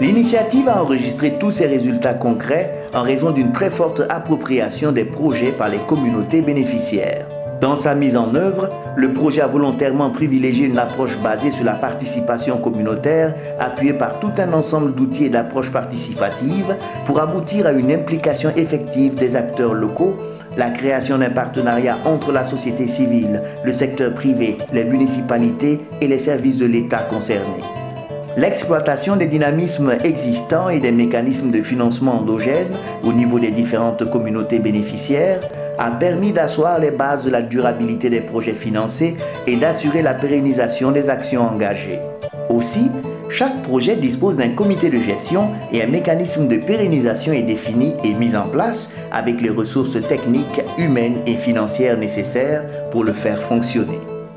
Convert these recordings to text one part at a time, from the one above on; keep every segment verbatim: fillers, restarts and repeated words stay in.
L'initiative a enregistré tous ses résultats concrets en raison d'une très forte appropriation des projets par les communautés bénéficiaires. Dans sa mise en œuvre, le projet a volontairement privilégié une approche basée sur la participation communautaire, appuyée par tout un ensemble d'outils et d'approches participatives pour aboutir à une implication effective des acteurs locaux, la création d'un partenariat entre la société civile, le secteur privé, les municipalités et les services de l'État concernés. L'exploitation des dynamismes existants et des mécanismes de financement endogènes au niveau des différentes communautés bénéficiaires a permis d'asseoir les bases de la durabilité des projets financés et d'assurer la pérennisation des actions engagées. Aussi, chaque projet dispose d'un comité de gestion et un mécanisme de pérennisation est défini et mis en place avec les ressources techniques, humaines et financières nécessaires pour le faire fonctionner.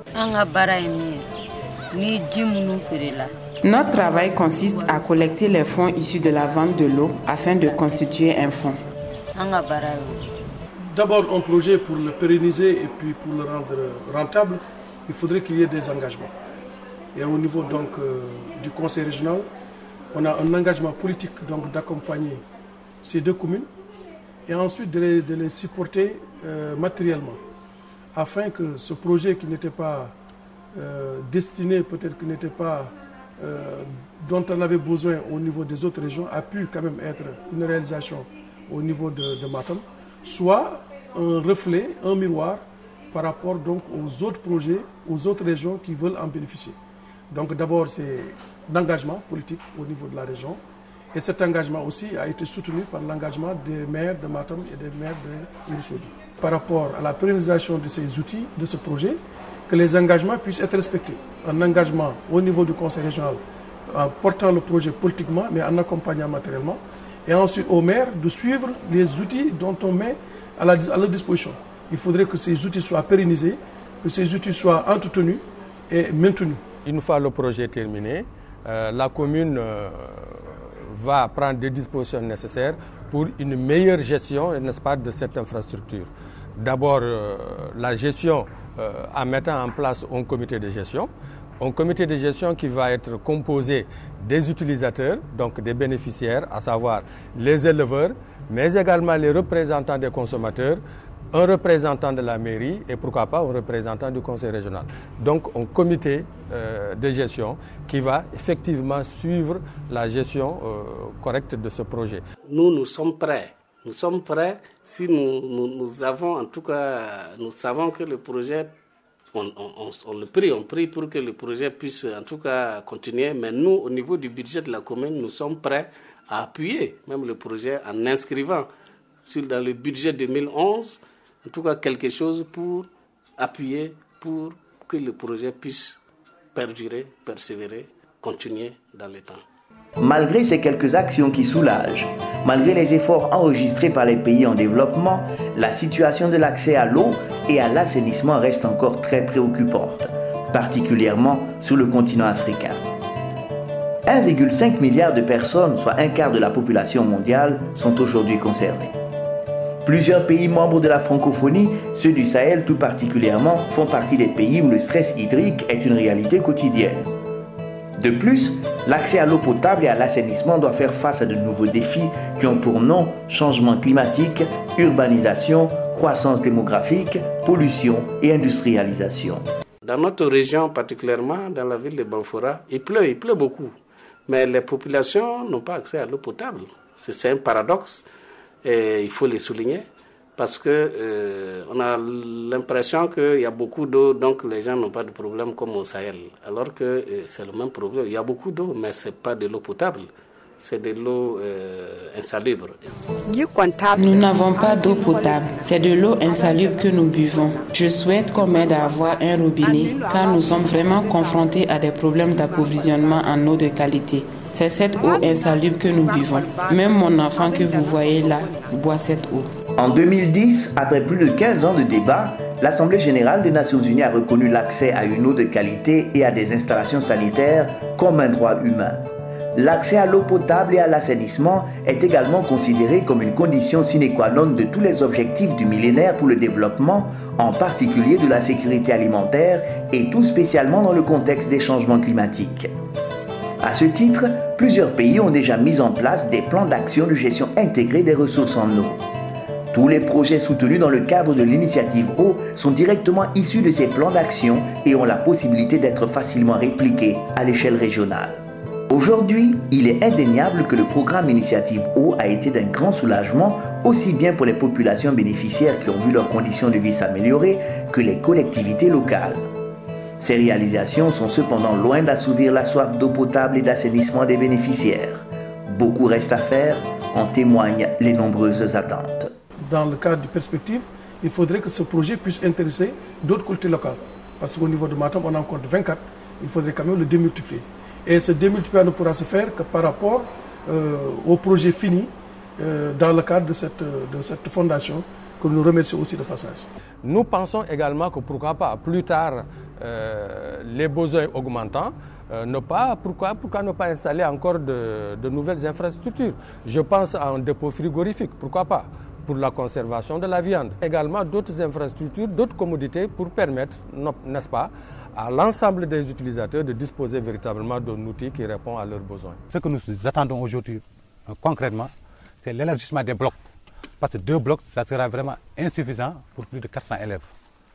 Notre travail consiste à collecter les fonds issus de la vente de l'eau afin de constituer un fonds. D'abord, un projet pour le pérenniser et puis pour le rendre rentable, il faudrait qu'il y ait des engagements. Et au niveau donc, euh, du conseil régional, on a un engagement politique donc d'accompagner ces deux communes et ensuite de les, de les supporter euh, matériellement afin que ce projet qui n'était pas euh, destiné, peut-être qui n'était pas Euh, dont on avait besoin au niveau des autres régions a pu quand même être une réalisation au niveau de, de Matam, soit un reflet, un miroir par rapport donc aux autres projets, aux autres régions qui veulent en bénéficier. Donc d'abord c'est l'engagement politique au niveau de la région et cet engagement aussi a été soutenu par l'engagement des maires de Matam et des maires de Ourossogui. Par rapport à la pérennisation de ces outils, de ce projet, que les engagements puissent être respectés. Un engagement au niveau du conseil régional en portant le projet politiquement, mais en accompagnant matériellement. Et ensuite aux maires de suivre les outils dont on met à, la, à leur disposition. Il faudrait que ces outils soient pérennisés, que ces outils soient entretenus et maintenus. Une fois le projet terminé, euh, la commune euh, va prendre des dispositions nécessaires pour une meilleure gestion, n'est-ce pas, de cette infrastructure. D'abord, euh, la gestion Euh, en mettant en place un comité de gestion, un comité de gestion qui va être composé des utilisateurs, donc des bénéficiaires, à savoir les éleveurs, mais également les représentants des consommateurs, un représentant de la mairie et pourquoi pas un représentant du conseil régional. Donc un comité euh, de gestion qui va effectivement suivre la gestion euh, correcte de ce projet. Nous, nous sommes prêts. Nous sommes prêts si nous, nous, nous avons, en tout cas, nous savons que le projet, on, on, on le prie, on prie pour que le projet puisse en tout cas continuer. Mais nous, au niveau du budget de la commune, nous sommes prêts à appuyer même le projet en inscrivant sur, dans le budget deux mille onze, en tout cas quelque chose pour appuyer, pour que le projet puisse perdurer, persévérer, continuer dans le temps. Malgré ces quelques actions qui soulagent, malgré les efforts enregistrés par les pays en développement, la situation de l'accès à l'eau et à l'assainissement reste encore très préoccupante, particulièrement sur le continent africain. un virgule cinq milliard de personnes, soit un quart de la population mondiale, sont aujourd'hui concernées. Plusieurs pays membres de la francophonie, ceux du Sahel tout particulièrement, font partie des pays où le stress hydrique est une réalité quotidienne. De plus, l'accès à l'eau potable et à l'assainissement doit faire face à de nouveaux défis qui ont pour nom changement climatique, urbanisation, croissance démographique, pollution et industrialisation. Dans notre région, particulièrement dans la ville de Banfora, il pleut, il pleut beaucoup. Mais les populations n'ont pas accès à l'eau potable. C'est un paradoxe et il faut le souligner. Parce que euh, on a l'impression qu'il y a beaucoup d'eau, donc les gens n'ont pas de problème comme au Sahel. Alors que euh, c'est le même problème. Il y a beaucoup d'eau, mais ce n'est pas de l'eau potable. C'est de l'eau euh, insalubre. Nous n'avons pas d'eau potable. C'est de l'eau insalubre que nous buvons. Je souhaite qu'on m'aide à avoir un robinet, car nous sommes vraiment confrontés à des problèmes d'approvisionnement en eau de qualité. C'est cette eau insalubre que nous buvons. Même mon enfant que vous voyez là boit cette eau. En deux mille dix, après plus de quinze ans de débats, l'Assemblée générale des Nations unies a reconnu l'accès à une eau de qualité et à des installations sanitaires comme un droit humain. L'accès à l'eau potable et à l'assainissement est également considéré comme une condition sine qua non de tous les objectifs du millénaire pour le développement, en particulier de la sécurité alimentaire et tout spécialement dans le contexte des changements climatiques. À ce titre, plusieurs pays ont déjà mis en place des plans d'action de gestion intégrée des ressources en eau. Tous les projets soutenus dans le cadre de l'initiative eau sont directement issus de ces plans d'action et ont la possibilité d'être facilement répliqués à l'échelle régionale. Aujourd'hui, il est indéniable que le programme Initiative eau a été d'un grand soulagement, aussi bien pour les populations bénéficiaires qui ont vu leurs conditions de vie s'améliorer que les collectivités locales. Ces réalisations sont cependant loin d'assouvir la soif d'eau potable et d'assainissement des bénéficiaires. Beaucoup reste à faire, en témoignent les nombreuses attentes. Dans le cadre de perspective, il faudrait que ce projet puisse intéresser d'autres collectivités locales. Parce qu'au niveau de Matam, on en compte vingt-quatre, il faudrait quand même le démultiplier. Et ce démultiplier ne pourra se faire que par rapport euh, au projet fini euh, dans le cadre de cette, de cette fondation que nous remercions aussi de passage. Nous pensons également que pourquoi pas plus tard, euh, les besoins augmentant, euh, ne pas, pourquoi, pourquoi ne pas installer encore de, de nouvelles infrastructures. Je pense à un dépôt frigorifique, pourquoi pas, pour la conservation de la viande. Également d'autres infrastructures, d'autres commodités pour permettre, n'est-ce pas, à l'ensemble des utilisateurs de disposer véritablement d'un outil qui répond à leurs besoins. Ce que nous attendons aujourd'hui, euh, concrètement, c'est l'élargissement des blocs. Parce que deux blocs, ça sera vraiment insuffisant pour plus de quatre cents élèves.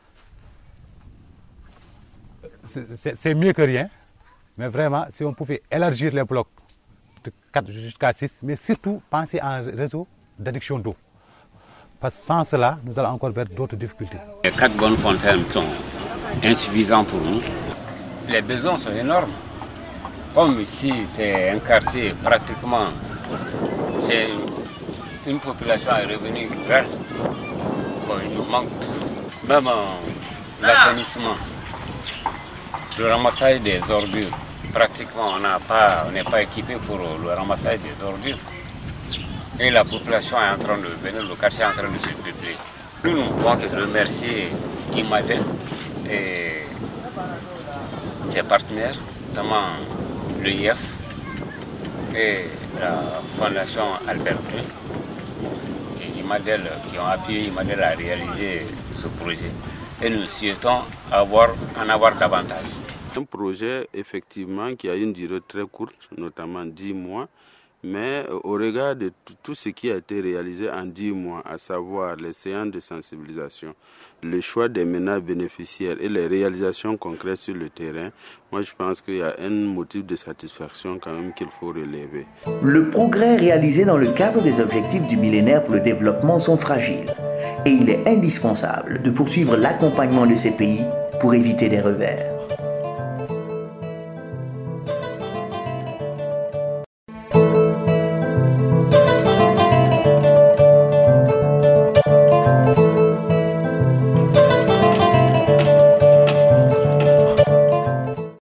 C'est mieux que rien, mais vraiment, si on pouvait élargir les blocs de quatre jusqu'à six, mais surtout penser à un réseau d'adduction d'eau. Parce que sans cela, nous allons encore vers d'autres difficultés. Les quatre bonnes fontaines sont insuffisants pour nous. Les besoins sont énormes. Comme ici, c'est un quartier pratiquement, c'est une population est revenue rurale. Bon, il nous manque tout. Même euh, l'assainissement, le ramassage des ordures. Pratiquement, on n'a pas, on n'est pas équipé pour le ramassage des ordures. Et la population est en train de venir, le quartier est en train de se peupler. Nous ne pouvons que remercier Imadel et ses partenaires, notamment l'E I F et la Fondation Albertin et Imadel qui ont appuyé Imadel à réaliser ce projet. Et nous souhaitons avoir, en avoir davantage. Un projet effectivement qui a une durée très courte, notamment dix mois, mais au regard de tout ce qui a été réalisé en dix mois, à savoir les séances de sensibilisation, le choix des ménages bénéficiaires et les réalisations concrètes sur le terrain, moi je pense qu'il y a un motif de satisfaction quand même qu'il faut relever. Le progrès réalisé dans le cadre des objectifs du millénaire pour le développement sont fragiles et il est indispensable de poursuivre l'accompagnement de ces pays pour éviter des revers.